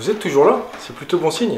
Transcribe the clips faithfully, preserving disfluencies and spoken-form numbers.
Vous êtes toujours là, c'est plutôt bon signe.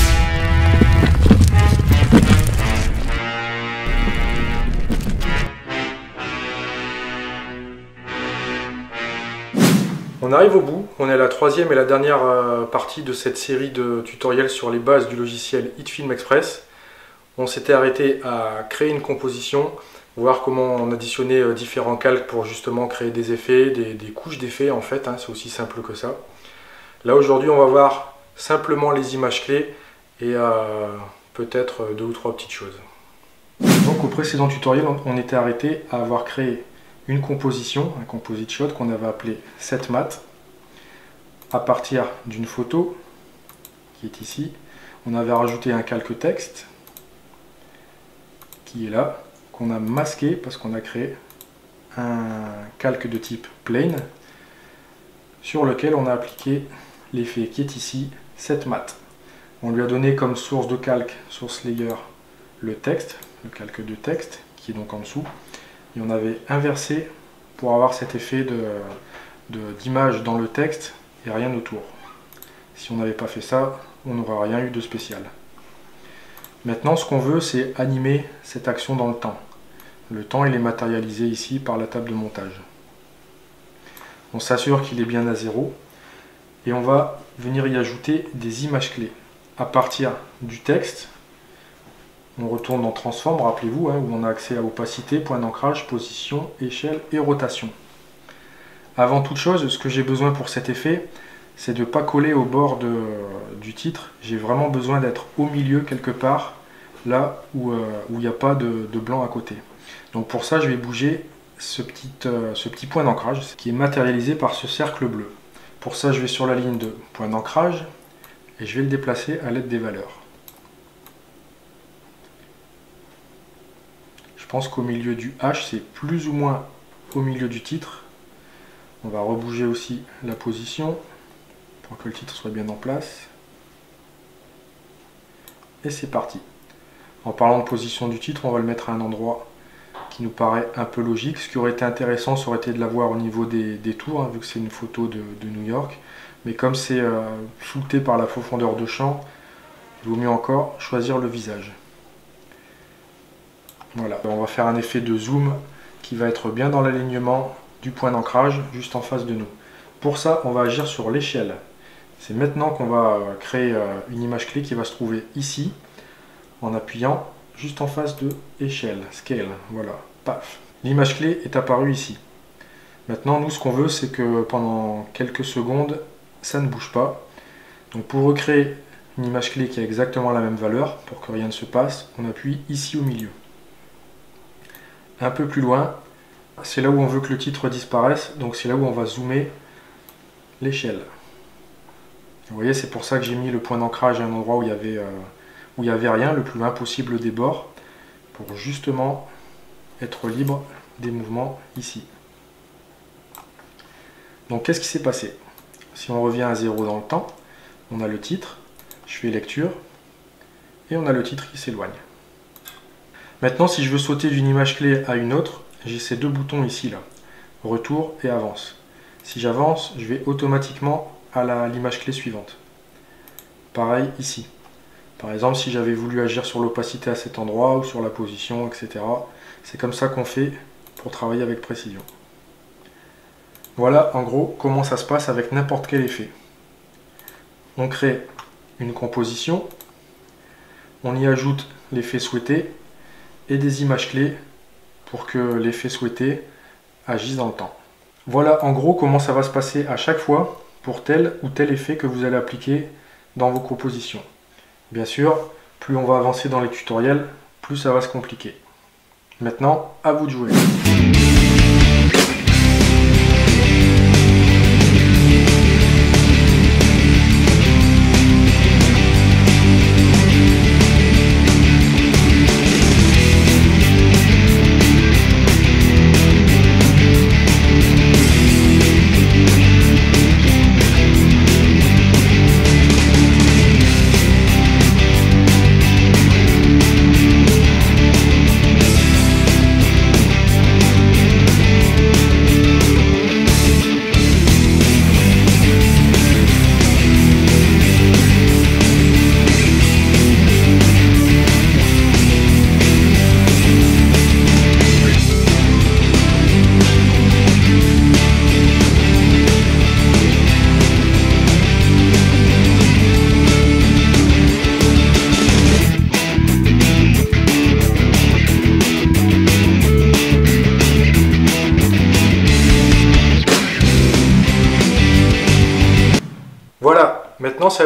On arrive au bout, on est à la troisième et la dernière partie de cette série de tutoriels sur les bases du logiciel HitFilm Express. On s'était arrêté à créer une composition, voir comment on additionnait différents calques pour justement créer des effets, des, des couches d'effets en fait, hein, c'est aussi simple que ça. Là aujourd'hui on va voir simplement les images clés et euh, peut-être deux ou trois petites choses. Donc au précédent tutoriel on était arrêté à avoir créé une composition, un composite shot qu'on avait appelé setMat à partir d'une photo qui est ici. On avait rajouté un calque texte qui est là, qu'on a masqué parce qu'on a créé un calque de type plane sur lequel on a appliqué l'effet qui est ici, setMat. On lui a donné comme source de calque, source layer, le texte, le calque de texte qui est donc en dessous, et on avait inversé pour avoir cet effet de, de, d'image dans le texte et rien autour. Si on n'avait pas fait ça, on n'aurait rien eu de spécial. Maintenant, ce qu'on veut, c'est animer cette action dans le temps. Le temps, il est matérialisé ici par la table de montage. On s'assure qu'il est bien à zéro et on va venir y ajouter des images clés. À partir du texte, on retourne dans Transform, rappelez-vous, hein, où on a accès à opacité, point d'ancrage, position, échelle et rotation. Avant toute chose, ce que j'ai besoin pour cet effet, c'est de ne pas coller au bord de, du titre. J'ai vraiment besoin d'être au milieu quelque part, là où euh, où il n'y a pas de, de blanc à côté. Donc pour ça, je vais bouger ce petit, euh, ce petit point d'ancrage qui est matérialisé par ce cercle bleu. Pour ça, je vais sur la ligne de point d'ancrage et je vais le déplacer à l'aide des valeurs. Je pense qu'au milieu du H, c'est plus ou moins au milieu du titre. On va rebouger aussi la position pour que le titre soit bien en place. Et c'est parti. En parlant de position du titre, on va le mettre à un endroit qui nous paraît un peu logique. Ce qui aurait été intéressant, ça aurait été de l'avoir au niveau des, des tours, hein, vu que c'est une photo de, de New York. Mais comme c'est euh, flouté par la profondeur de champ, il vaut mieux encore choisir le visage. Voilà, on va faire un effet de zoom qui va être bien dans l'alignement du point d'ancrage, juste en face de nous. Pour ça, on va agir sur l'échelle. C'est maintenant qu'on va créer une image clé qui va se trouver ici, en appuyant juste en face de échelle, scale, voilà, paf. L'image clé est apparue ici. Maintenant, nous, ce qu'on veut, c'est que pendant quelques secondes, ça ne bouge pas. Donc pour recréer une image clé qui a exactement la même valeur, pour que rien ne se passe, on appuie ici au milieu. Un peu plus loin, c'est là où on veut que le titre disparaisse, donc c'est là où on va zoomer l'échelle. Vous voyez, c'est pour ça que j'ai mis le point d'ancrage à un endroit où il y avait, euh, où il y avait rien, le plus loin possible des bords, pour justement être libre des mouvements ici. Donc qu'est-ce qui s'est passé? Si on revient à zéro dans le temps, on a le titre, je fais lecture, et on a le titre qui s'éloigne. Maintenant, si je veux sauter d'une image clé à une autre, j'ai ces deux boutons ici, là, retour et avance. Si j'avance, je vais automatiquement à l'image clé suivante. Pareil ici. Par exemple, si j'avais voulu agir sur l'opacité à cet endroit ou sur la position, et cetera. C'est comme ça qu'on fait pour travailler avec précision. Voilà en gros comment ça se passe avec n'importe quel effet. On crée une composition, on y ajoute l'effet souhaité et des images clés pour que l'effet souhaité agisse dans le temps. Voilà en gros comment ça va se passer à chaque fois pour tel ou tel effet que vous allez appliquer dans vos compositions. Bien sûr, plus on va avancer dans les tutoriels, plus ça va se compliquer. Maintenant, à vous de jouer.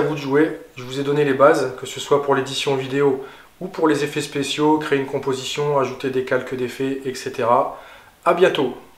vous de jouer. Je vous ai donné les bases, que ce soit pour l'édition vidéo ou pour les effets spéciaux, créer une composition, ajouter des calques d'effets, et cetera. À bientôt!